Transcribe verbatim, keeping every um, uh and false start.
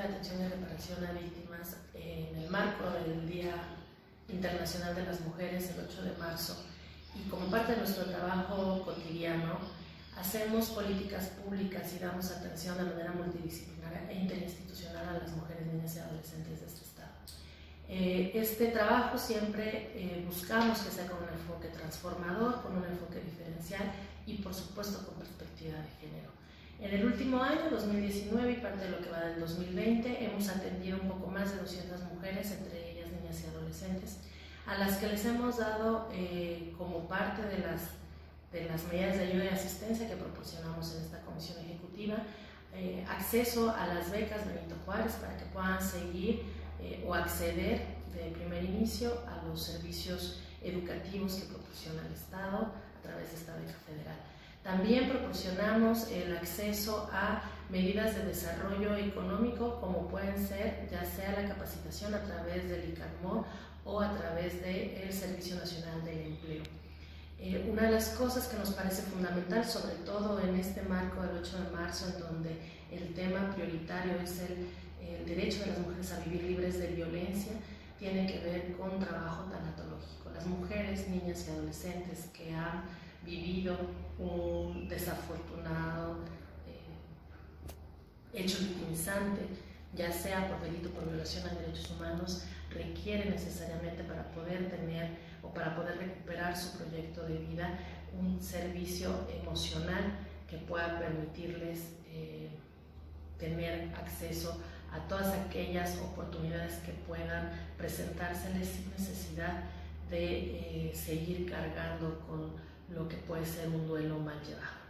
de atención y reparación a víctimas en el marco del Día Internacional de las Mujeres, el ocho de marzo, y como parte de nuestro trabajo cotidiano, hacemos políticas públicas y damos atención de manera multidisciplinaria e interinstitucional a las mujeres, niñas y adolescentes de este estado. Eh, este trabajo siempre eh, buscamos que sea con un enfoque transformador, con un enfoque diferencial y por supuesto con perspectiva de género. En el último año, dos mil diecinueve, y parte de lo que va del dos mil veinte, hemos atendido un poco más de doscientas mujeres, entre ellas niñas y adolescentes, a las que les hemos dado eh, como parte de las, de las medidas de ayuda y asistencia que proporcionamos en esta comisión ejecutiva, eh, acceso a las becas Benito Juárez para que puedan seguir eh, o acceder de primer inicio a los servicios educativos que proporciona el Estado a través de esta beca federal. También proporcionamos el acceso a medidas de desarrollo económico, como pueden ser ya sea la capacitación a través del ICANMOR o a través del Servicio Nacional del Empleo. Eh, una de las cosas que nos parece fundamental, sobre todo en este marco del ocho de marzo, en donde el tema prioritario es el, el derecho de las mujeres a vivir libres de violencia, tiene que ver con trabajo tanatológico. Las mujeres, niñas y adolescentes que han vivido un desafortunado eh, hecho victimizante, ya sea por delito por violación a derechos humanos, requiere necesariamente para poder tener o para poder recuperar su proyecto de vida un servicio emocional que pueda permitirles eh, tener acceso a todas aquellas oportunidades que puedan presentárseles sin necesidad de eh, seguir cargando con lo que puede ser un duelo mal llevado.